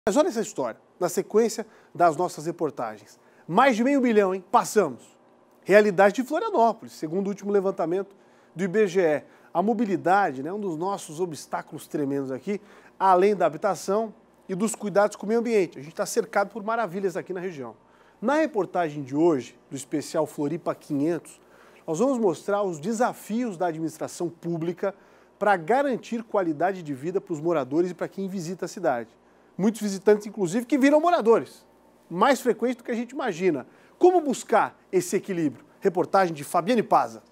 Mas olha essa história, na sequência das nossas reportagens. Mais de 500 mil, hein? Passamos. Realidade de Florianópolis, segundo o último levantamento do IBGE. A mobilidade, né, um dos nossos obstáculos tremendos aqui, além da habitação e dos cuidados com o meio ambiente. A gente está cercado por maravilhas aqui na região. Na reportagem de hoje, do especial Floripa 500, nós vamos mostrar os desafios da administração pública para garantir qualidade de vida para os moradores e para quem visita a cidade. Muitos visitantes, inclusive, que viram moradores. Mais frequente do que a gente imagina. Como buscar esse equilíbrio? Reportagem de Fabiane Paza.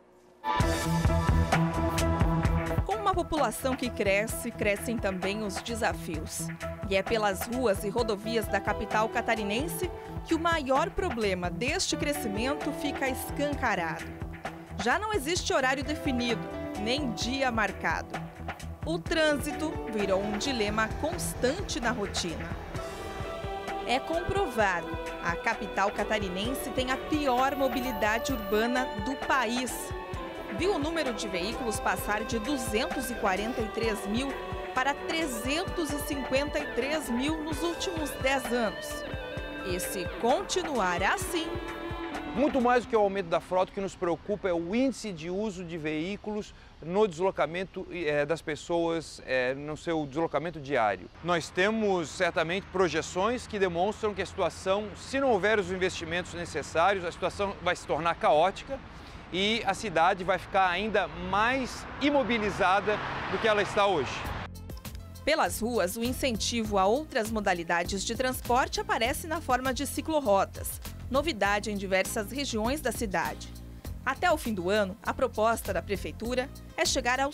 Com uma população que cresce, crescem também os desafios. E é pelas ruas e rodovias da capital catarinense que o maior problema deste crescimento fica escancarado. Já não existe horário definido, nem dia marcado. O trânsito virou um dilema constante na rotina. É comprovado, a capital catarinense tem a pior mobilidade urbana do país. Viu o número de veículos passar de 243 mil para 353 mil nos últimos 10 anos. E se continuar assim... Muito mais do que o aumento da frota, o que nos preocupa é o índice de uso de veículos no deslocamento das pessoas, no seu deslocamento diário. Nós temos certamente projeções que demonstram que a situação, se não houver os investimentos necessários, a situação vai se tornar caótica e a cidade vai ficar ainda mais imobilizada do que ela está hoje. Pelas ruas, o incentivo a outras modalidades de transporte aparece na forma de ciclorotas, novidade em diversas regiões da cidade. Até o fim do ano, a proposta da Prefeitura é chegar aos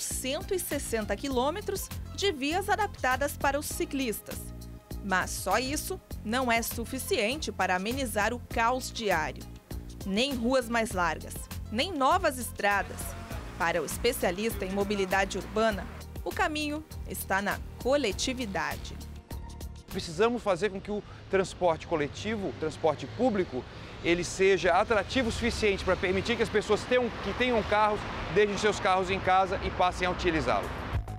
160 quilômetros de vias adaptadas para os ciclistas. Mas só isso não é suficiente para amenizar o caos diário. Nem ruas mais largas, nem novas estradas. Para o especialista em mobilidade urbana, o caminho está na coletividade. Precisamos fazer com que o transporte coletivo, o transporte público, ele seja atrativo o suficiente para permitir que as pessoas que tenham carros, deixem seus carros em casa e passem a utilizá-lo.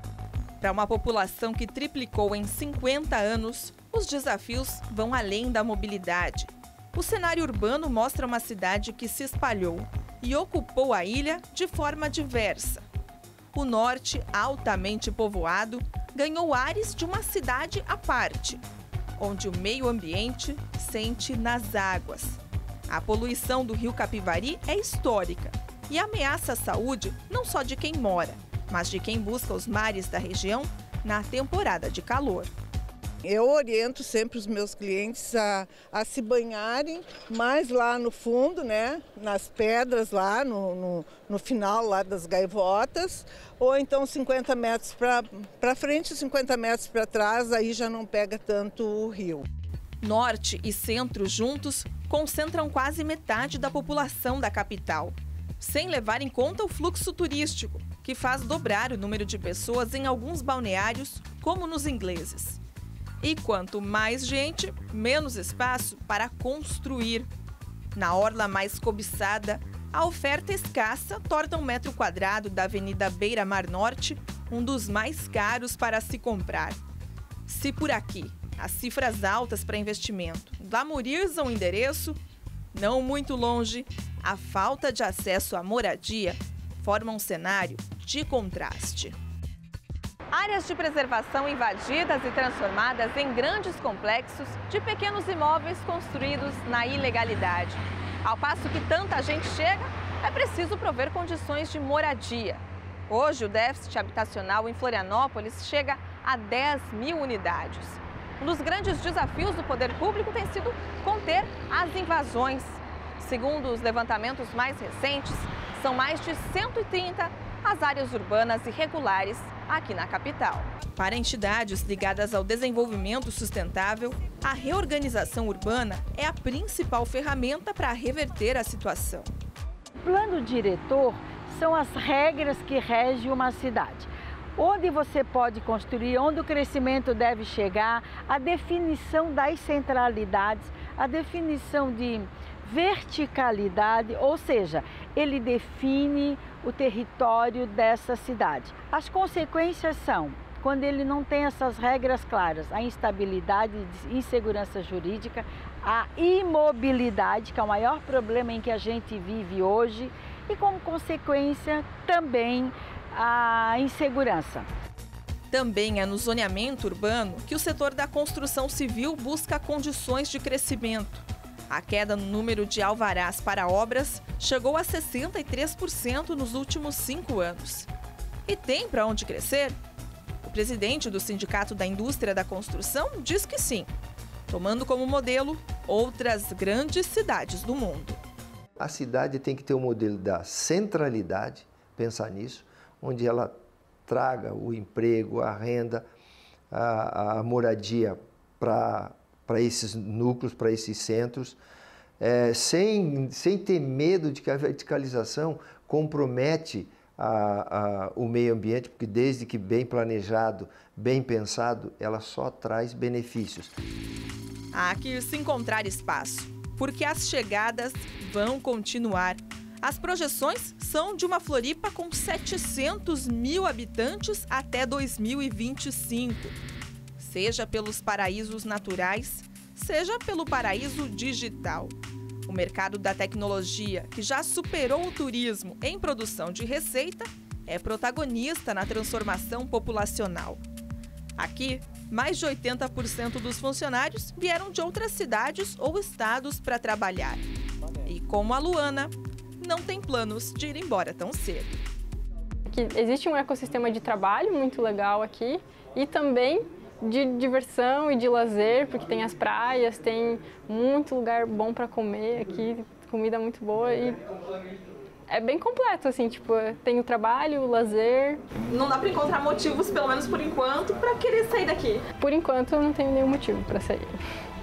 Para uma população que triplicou em 50 anos, os desafios vão além da mobilidade. O cenário urbano mostra uma cidade que se espalhou e ocupou a ilha de forma diversa. O norte, altamente povoado, ganhou ares de uma cidade à parte, onde o meio ambiente sente nas águas. A poluição do rio Capivari é histórica e ameaça a saúde não só de quem mora, mas de quem busca os mares da região na temporada de calor. Eu oriento sempre os meus clientes a se banharem mais lá no fundo, né? Nas pedras lá, no final lá das gaivotas, ou então 50 metros para frente e 50 metros para trás, aí já não pega tanto o rio. Norte e centro juntos concentram quase metade da população da capital, sem levar em conta o fluxo turístico, que faz dobrar o número de pessoas em alguns balneários, como nos ingleses. E quanto mais gente, menos espaço para construir. Na orla mais cobiçada, a oferta escassa torna um metro quadrado da Avenida Beira-Mar Norte um dos mais caros para se comprar. Se por aqui as cifras altas para investimento glamorizam o endereço, não muito longe, a falta de acesso à moradia forma um cenário de contraste. Áreas de preservação invadidas e transformadas em grandes complexos de pequenos imóveis construídos na ilegalidade. Ao passo que tanta gente chega, é preciso prover condições de moradia. Hoje, o déficit habitacional em Florianópolis chega a 10 mil unidades. Um dos grandes desafios do poder público tem sido conter as invasões. Segundo os levantamentos mais recentes, são mais de 130 as áreas urbanas irregulares aqui na capital. Para entidades ligadas ao desenvolvimento sustentável, a reorganização urbana é a principal ferramenta para reverter a situação. O plano diretor são as regras que regem uma cidade. Onde você pode construir, onde o crescimento deve chegar, a definição das centralidades, a definição de verticalidade, ou seja, ele define o território dessa cidade. As consequências são quando ele não tem essas regras claras, a instabilidade, insegurança jurídica, a imobilidade, que é o maior problema em que a gente vive hoje, e como consequência também a insegurança. Também é no zoneamento urbano que o setor da construção civil busca condições de crescimento. A queda no número de alvarás para obras chegou a 63% nos últimos 5 anos. E tem para onde crescer? O presidente do Sindicato da Indústria da Construção diz que sim, tomando como modelo outras grandes cidades do mundo. A cidade tem que ter o modelo da centralidade, pensar nisso, onde ela traga o emprego, a renda, a moradia para esses núcleos, para esses centros, sem ter medo de que a verticalização compromete o meio ambiente, porque desde que bem planejado, bem pensado, ela só traz benefícios. Há que se encontrar espaço, porque as chegadas vão continuar. As projeções são de uma Floripa com 700 mil habitantes até 2025. Seja pelos paraísos naturais, seja pelo paraíso digital. O mercado da tecnologia, que já superou o turismo em produção de receita, é protagonista na transformação populacional. Aqui, mais de 80% dos funcionários vieram de outras cidades ou estados para trabalhar. E como a Luana, não tem planos de ir embora tão cedo. Existe um ecossistema de trabalho muito legal aqui e também de diversão e de lazer, porque tem as praias, tem muito lugar bom para comer aqui, comida muito boa e é bem completo, assim, tipo, tem o trabalho, o lazer. Não dá para encontrar motivos, pelo menos por enquanto, para querer sair daqui? Por enquanto eu não tenho nenhum motivo para sair.